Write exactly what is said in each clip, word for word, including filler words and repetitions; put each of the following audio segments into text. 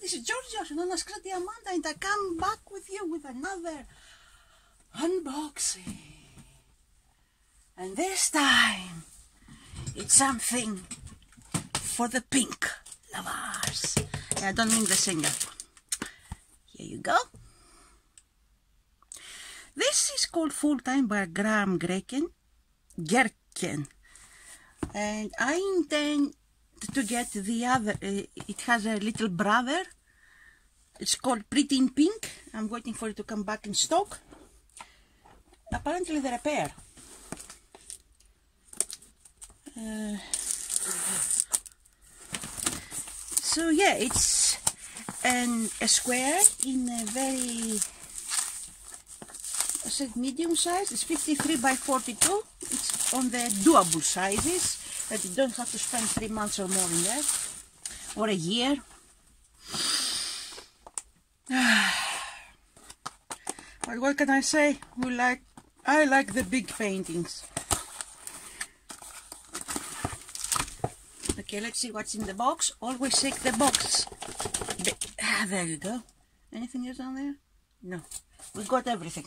this is Georgia, known as Crazy Amanda, and I come back with you with another unboxing. And this time, it's something for the pink lovers. I don't mean the singer. Here you go. This is called Full Time by Graham Gerchken. Gerchken. And I intend to get the other, uh, it has a little brother. It's called Pretty in Pink. I'm waiting for it to come back in stock. Apparently they're a pair. Uh, so yeah, it's an, a square in a very, I said medium size. It's fifty-three by forty-two. It's on the doable sizes that you don't have to spend three months or more in there, or a year. But what can I say? We like, I like the big paintings. Okay, let's see what's in the box. Always check the box. Ah, there you go. Anything else on there? No. We got everything.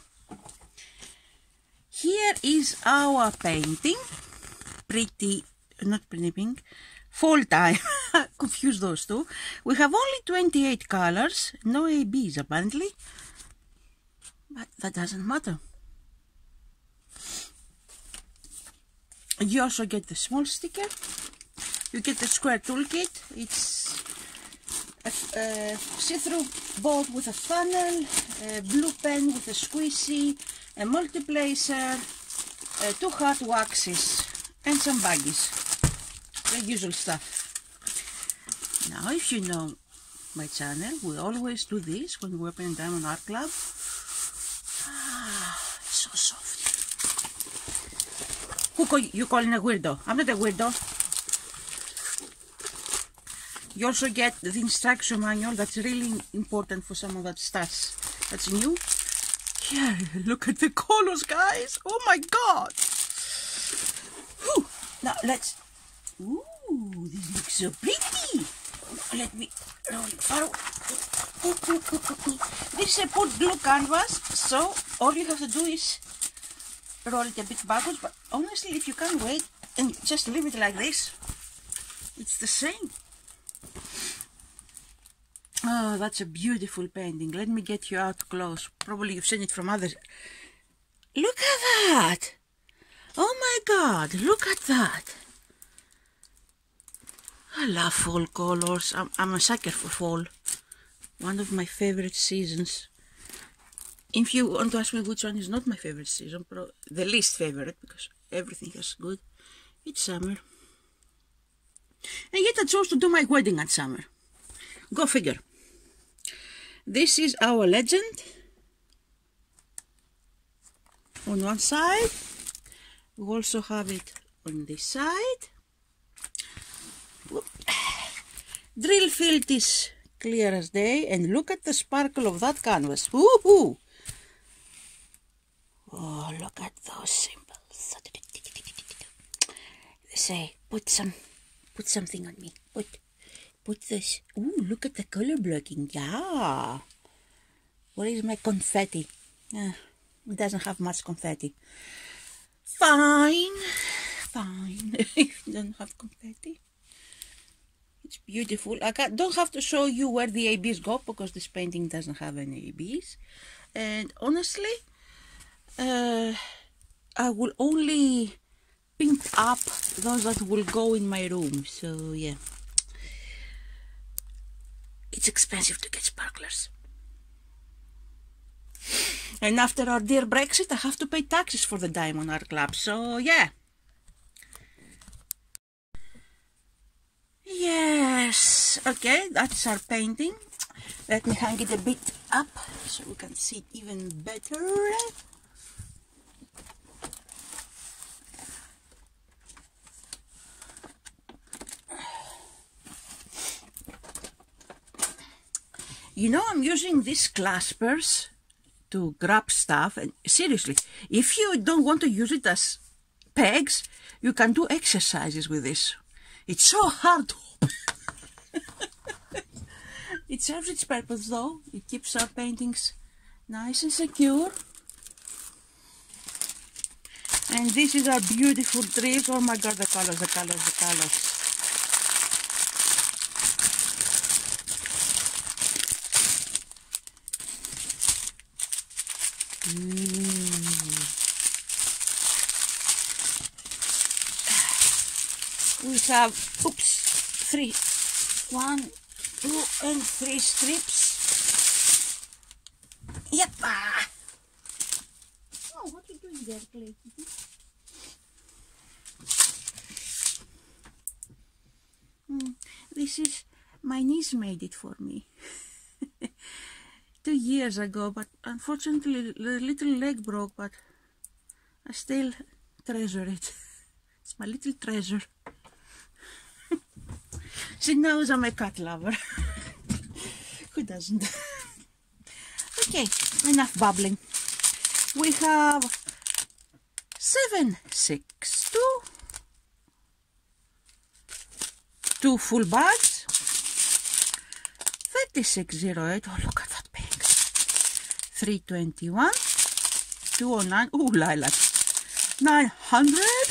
Here is our painting. Pretty, not pretty pink. Full time. Confuse those two. We have only twenty-eight colors. No A Bs apparently. But that doesn't matter. You also get the small sticker. You get the square toolkit. It's a, a see-through board with a funnel, a blue pen with a squeezy, a multiplacer, uh, two hard waxes, and some baggies. The usual stuff. Now, if you know my channel, we always do this when we open Diamond Art Club. Ah, it's so soft. Who call you calling a weirdo? I'm not a weirdo. You also get the instruction manual. That's really important for some of that stuff that's new. Here, look at the colors, guys. Oh my god. Whew. Now let's. Ooh, this looks so pretty. Now, let me roll it far. This is a put glue canvas, so all you have to do is roll it a bit backwards. But honestly, if you can't wait and just leave it like this, it's the same. Oh, that's a beautiful painting. Let me get you out close. Probably you've seen it from others. Look at that! Oh my god, look at that! I love fall colors. I'm, I'm a sucker for fall. One of my favorite seasons. If you want to ask me which one is not my favorite season, the least favorite, because everything is good, it's summer. And yet I chose to do my wedding at summer. Go figure. This is our legend. On one side. We also have it on this side. Whoop. Drill field is clear as day. And look at the sparkle of that canvas. Woohoo! Oh, look at those symbols. They say, put some, put something on me. Put. Put this. Ooh, look at the color blocking. Yeah. Where is my confetti? Uh, it doesn't have much confetti. Fine. Fine. If you don't have confetti. It's beautiful. I can't, don't have to show you where the A Bs go because this painting doesn't have any A Bs. And honestly, uh, I will only pink up those that will go in my room. So, yeah. It's expensive to get sparklers. And after our dear Brexit, I have to pay taxes for the Diamond Art Club. So, yeah. Yes. Okay, that's our painting. Let me hang it a bit up so we can see it even better. You know, I'm using these claspers to grab stuff, and seriously, if you don't want to use it as pegs, you can do exercises with this. It's so hard to open. It serves its purpose though. It keeps our paintings nice and secure. And this is our beautiful trees. Oh my god, the colors, the colors, the colors. Mm. We have, oops, three, one, two, and three strips. Yep. Ah. Oh, what are you doing there, Clay? Mm, this is, my niece made it for me. Two years ago, but unfortunately the little leg broke, but I still treasure it. It's my little treasure. She knows I'm a cat lover. Who doesn't? Okay, enough babbling. We have seven, six, two, two full bags, thirty-six oh eight. Oh, look at that pink. three twenty-one, two oh nine. Ooh, lilac. nine hundred.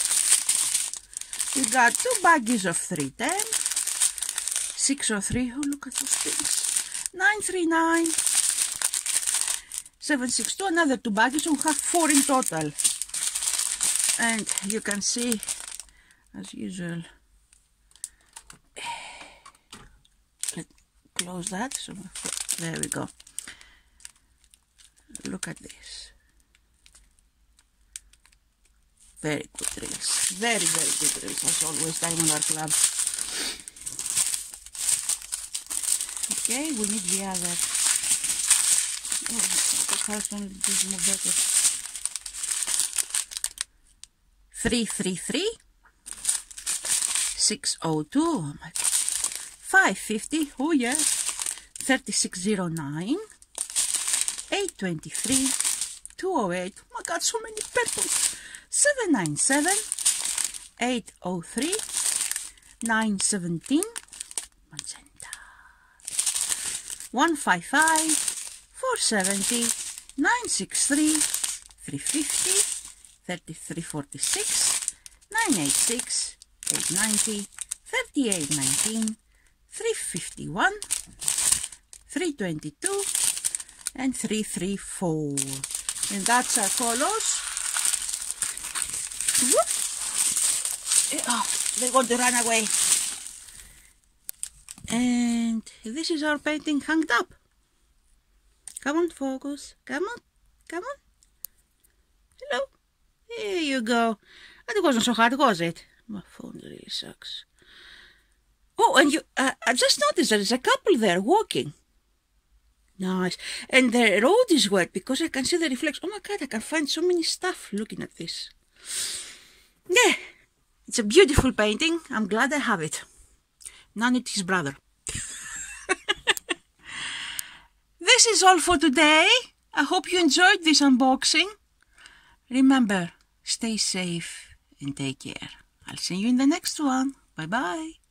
We got two baggies of three ten. six oh three. Oh, look at those pinks. nine thirty-nine. seven sixty-two. Another two baggies. So we have four in total. And you can see, as usual, let's close that. So there we go. Look at this. Very good reels. Very, very good reels. As always, Diamond Art Club. Okay, we need the other. Oh, the first one is more better. three three three. six oh two. Oh my god. five fifty. Oh yeah. thirty-six oh nine. eight twenty-three. two oh eight. Oh my god, so many purples. seven ninety-seven. eight oh three. nine seventeen. Magenta. one fifty-five. four seventy. nine sixty-three. three fifty. thirty-three forty-six. nine eighty-six. eight ninety. thirty-eight nineteen. three fifty-one. three twenty-two. And three thirty-four. And that's our colors. Whoop. Oh, they want to run away. And this is our painting hanged up. Come on, focus. Come on. Come on. Hello. Here you go. It wasn't so hard, was it? My phone really sucks. Oh, and you, uh, I just noticed there's a couple there walking. Nice. And the road is wet because I can see the reflection. Oh my god, I can find so many stuff looking at this. Yeah, it's a beautiful painting. I'm glad I have it. None it his brother. This is all for today. I hope you enjoyed this unboxing. Remember, stay safe and take care. I'll see you in the next one. Bye bye.